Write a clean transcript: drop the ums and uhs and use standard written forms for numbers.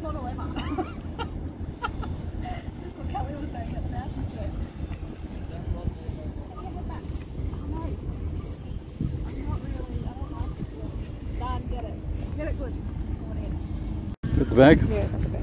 not a lever. That's what Kelly was saying at the mouth. Get it good. Got the bag? Yeah, got the bag.